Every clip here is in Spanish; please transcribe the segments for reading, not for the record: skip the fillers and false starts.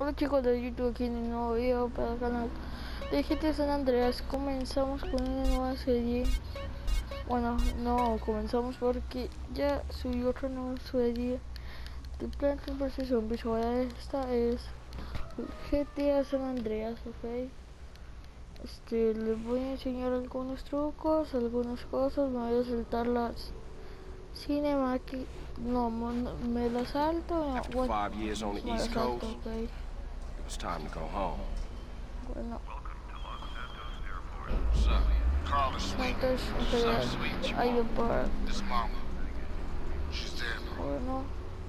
Hola chicos de YouTube, aquí en un nuevo video para el canal de GTA San Andreas. Comenzamos con una nueva serie. Bueno, no comenzamos porque ya subí otra nueva serie de Plants vs Zombies. Ahora esta es GTA San Andreas, ok. Les voy a enseñar algunos trucos, algunas cosas. Me voy a saltar las cinemáticas. No, me las salto. After 5 years on the East Coast, okay. it was time to go home. Bueno. What's up? Carl is sweet. What's up, sweet? Hay un par. This mama. She's dead. Bueno.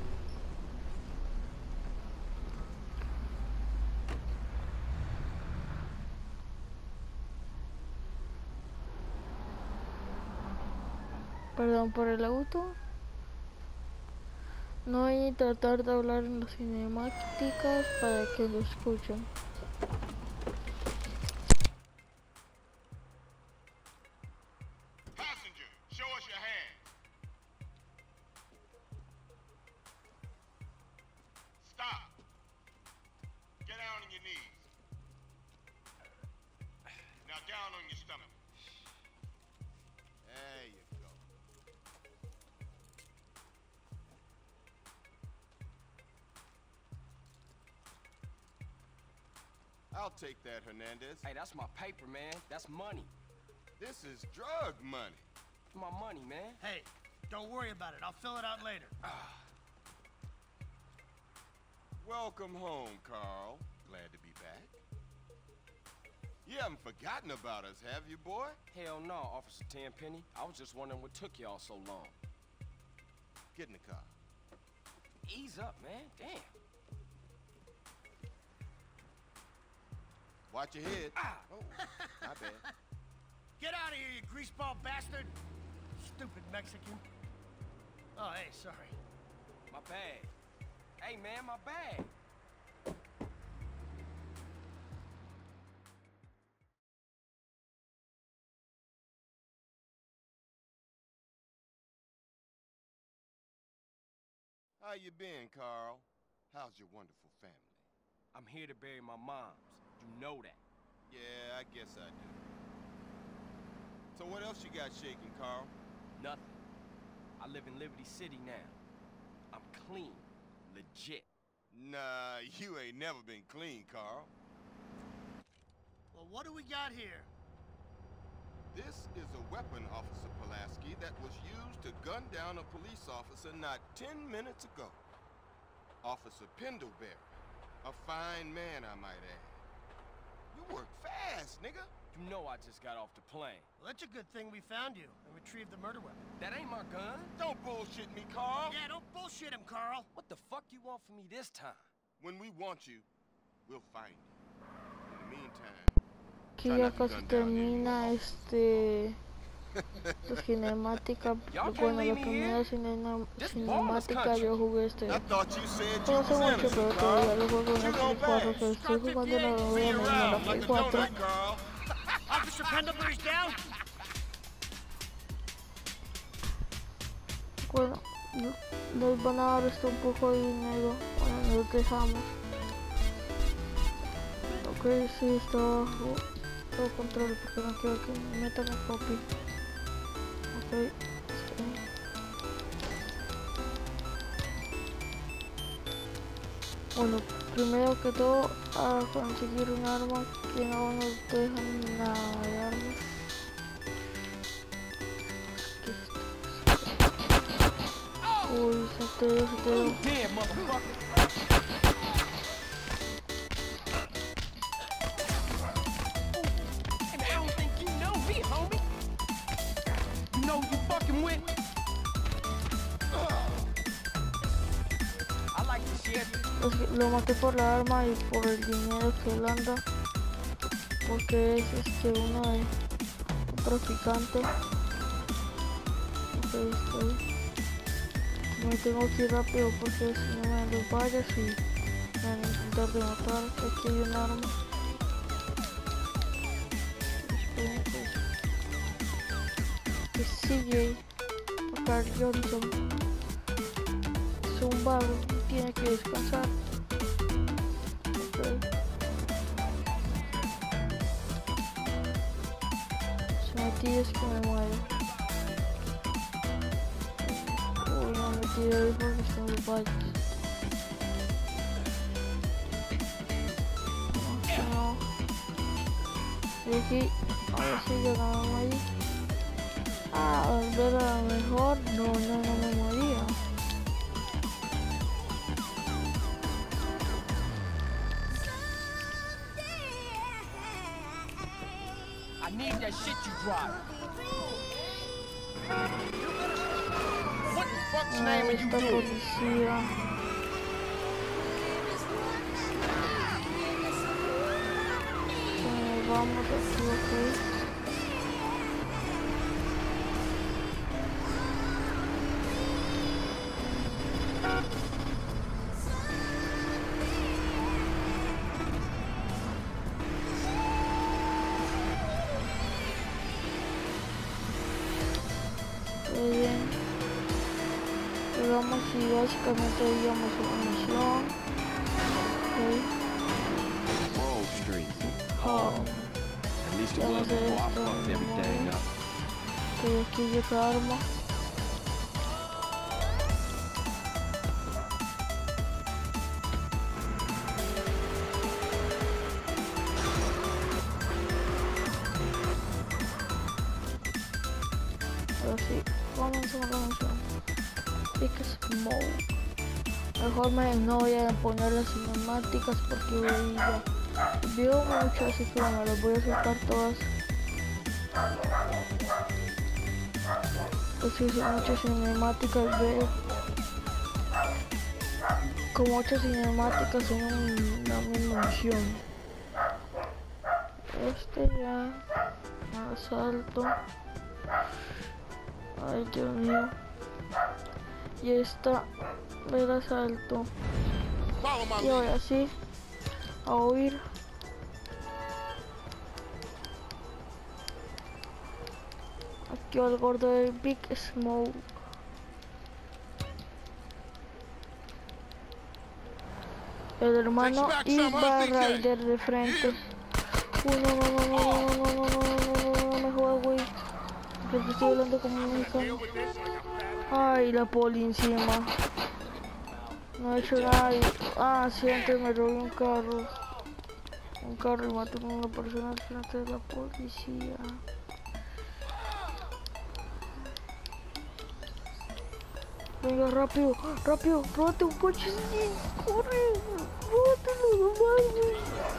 Perdón por el auto. No voy a tratar de hablar en las cinemáticas para que lo escuchen. Passenger, show us your hand. Stop. Get down on your knees. Now down on your stomach. There you go. I'll take that, Hernandez. Hey, that's my paper, man. That's money. This is drug money. My money, man. Hey, don't worry about it. I'll fill it out later. Welcome home, Carl. Glad to be back. You haven't forgotten about us, have you, boy? Hell no, Officer Tenpenny. I was just wondering what took y'all so long. Get in the car. Ease up, man. Damn. Watch your head. Ah! Oh, my bad. Get out of here, you greaseball bastard! Stupid Mexican. Oh, hey, sorry. My bag. Hey, man, my bag. How you been, Carl? How's your wonderful family? I'm here to bury my moms. You know that. Yeah, I guess I do. So what else you got shaking, Carl? Nothing. I live in Liberty City now. I'm clean. Legit. Nah, you ain't never been clean, Carl. Well, what do we got here? This is a weapon, Officer Pulaski, that was used to gun down a police officer not 10 minutes ago. Officer Pendleberry. A fine man, I might add. You work fast, nigga. You know I just got off the plane. Well, that's a good thing we found you and retrieved the murder weapon. That ain't my gun. Don't bullshit me, Carl. Yeah, don't bullshit him, Carl. What the fuck you want from me this time? When we want you, we'll find you. In the meantime, Aquí ya casi termina la cinemática. Bueno, la primera cinemática yo jugué I thought you said you no was hace mucho, pero innocent, todavía Carl. lo juego en el Play 4, que estoy jugando la nueva en la Play 4. Officer Pendlebury's down. Bueno, nos van a dar un poco de dinero. Bueno, nos dejamos. Ok, sí, está abajo. Todo control porque no quiero que me metan a copy. Ok, sí. Bueno, primero que todo, a conseguir un arma que no nos dejan nada de armas. Uy, sateo. Damn, motherfucker. Hey, man, I don't think you know me, homie. You know who you fucking with? I like the shit. Lo maté por la arma y por el dinero que él anda, porque es uno de un traficante. Ok, estoy. Me tengo que ir rápido porque si no me dan los vallas y me van a intentar de matar. Aquí hay un arma. Esperen, es CJ, Carl Johnson. Es un vago, tiene que descansar. aquí es que me muero. Uy, no me tiré ahí porque están los bikes. No. Y aquí, a ver si llegamos ahí. Ah, volver a lo mejor. No me moría. I need that shit you drive. What the fuck's name are you Esta doing? policía. Vamos aquí, ok. Muy bien. Llegamos y básicamente digamos una misión. Okay. Wall Street. Oh. At least it Ya no wasn't sé a esto. walk up every day, no. Que aquí llega arma. Ahora sí, comenzamos la misión. Big Smoke. Mejor no voy a poner las cinemáticas porque voy ya. Veo mucho, así que bueno, las voy a soltar todas. Pues sí, son muchas cinemáticas, veo. Como 8 cinemáticas en una misma misión. Ya. Asalto. Ay, Dios mío. Y esta del asalto. Follow my Y lead. ahora sí, a huir. Aquí va el gordo del Big Smoke. El hermano y va Rider de frente. Uy, no me jodas, güey. Porque estoy hablando como un mexicano. Ay, la poli encima. No he hecho nada. Ah, sí, antes me robé un carro. Y maté a una persona al frente de la policía. Venga, rápido, róbate un coche, sí, corre, róbatelo, no mames.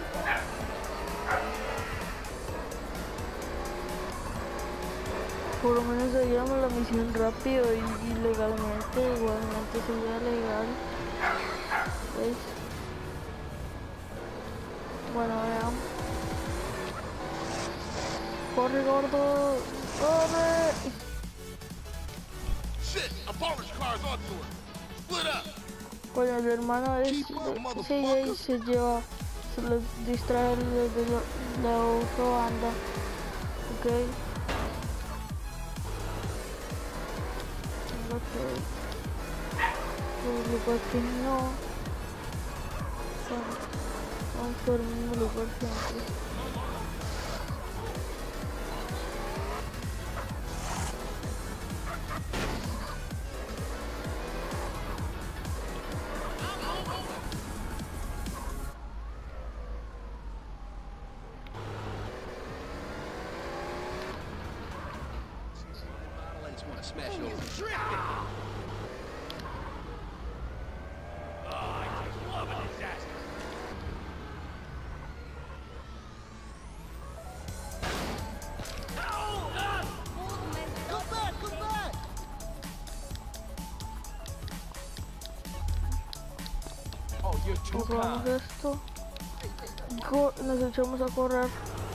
Por lo menos seguíamos la misión rápido y legalmente, igualmente sería legal. ¿Ves? Bueno, veamos. Corre, gordo, corre. Shit, a Polish car's onto her. Split up. Bueno, el hermano de CJ se lleva, se lo distrae de la otra banda. Ok. Ok. Un lugar que no. Bueno, vamos por el mismo lugar siempre. I just want to smash it over. Oh, you're too Jugamos kind. esto. Nos echamos a correr.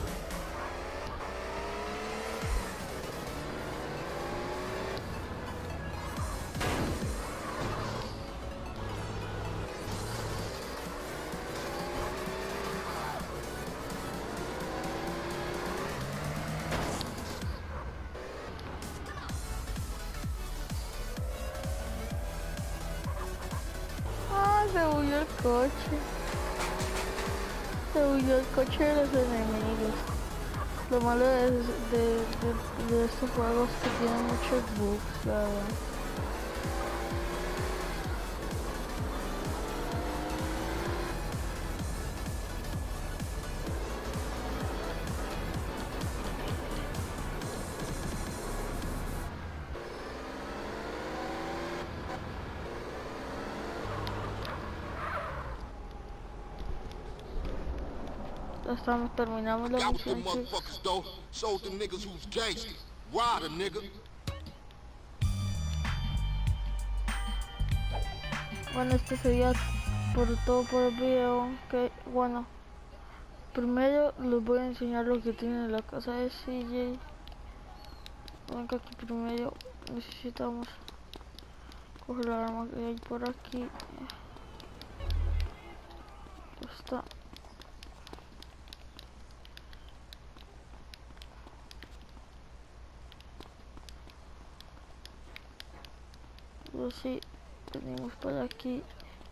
Ah, se huyó el coche. Se huyó el coche de los enemigos. Lo malo de estos juegos es que tienen muchos bugs, la verdad. Terminamos la Got with them misión, chicos. motherfuckers though. Sold them niggas who's gangsters. Ride a nigga. Bueno, este sería todo por el video. Que bueno, primero les voy a enseñar lo que tiene la casa de CJ. Venga, aquí primero necesitamos coger la arma que hay por aquí. Está. Así tenemos por aquí.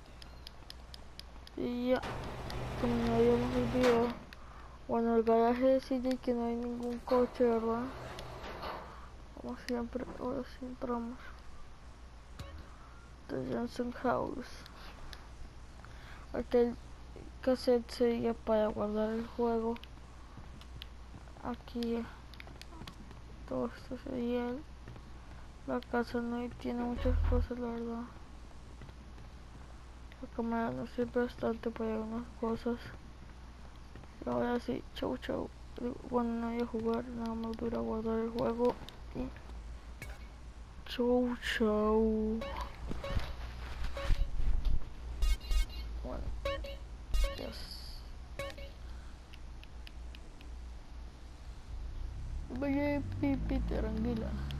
Y ya, como no habíamos el video. Bueno, el garaje de CJ que no hay ningún coche, ¿verdad? Como siempre, ahora sí entramos. The Johnson House. Aquel cassette sería para guardar el juego. Aquí todo esto sería la casa. No tiene muchas cosas, la verdad. La cámara nos sirve bastante para algunas cosas. Y ahora sí, chau chau. Bueno, no voy a jugar, nada más voy a guardar el juego y chau chau. Bueno, yes. Vaya pipi, tranquila.